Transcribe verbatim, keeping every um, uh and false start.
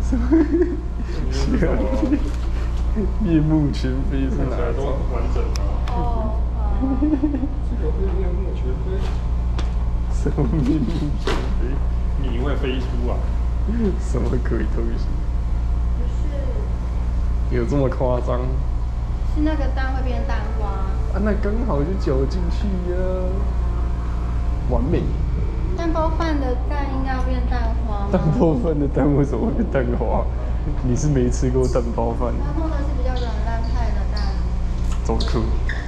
什么？面目全非是哪都种？ 完整啊。 哦， 这个是面目全非。 什么面目全非？ 米会飞出啊？ 什么鬼东西？ 不是， 有这么夸张？ 是那个蛋会变蛋花。 啊，那刚好就搅进去呀、啊，完美。 蛋包饭的蛋应该要变蛋花吗？ 蛋包饭的蛋为什么会变蛋花？你是没吃过蛋包饭？ 他弄的是比较软烂派的蛋。 怎么可能？